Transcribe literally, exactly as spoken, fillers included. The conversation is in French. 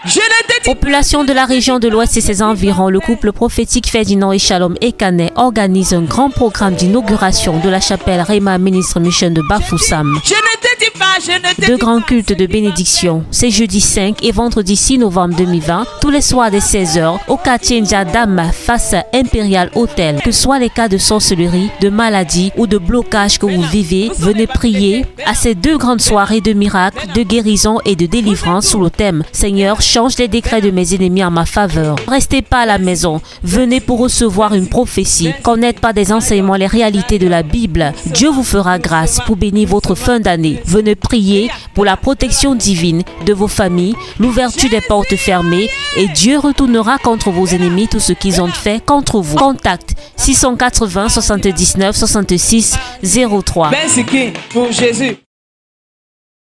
Population de la région de l'Ouest et ses environs, le couple prophétique Ferdinand et Shalom Ekane organise un grand programme d'inauguration de la chapelle Rhema Ministre Mission de Bafoussam. Deux grands cultes de bénédiction, c'est jeudi cinq et vendredi six novembre deux mille vingt, tous les soirs dès seize heures, au quartier Ndiadam face à Imperial Hotel. Que soient les cas de sorcellerie, de maladie ou de blocage que vous vivez, venez prier à ces deux grandes soirées de miracles, de guérison et de délivrance sous le thème « Seigneur, change les décrets de mes ennemis en ma faveur ». Restez pas à la maison, venez pour recevoir une prophétie, connaître par des enseignements les réalités de la Bible. Dieu vous fera grâce pour bénir votre fin d'année. Venez prier pour la protection divine de vos familles, l'ouverture des portes fermées et Dieu retournera contre vos ennemis tout ce qu'ils ont fait contre vous. Contact six cent quatre-vingts soixante-dix-neuf soixante-six zéro trois. Ben c'est qui pour Jésus?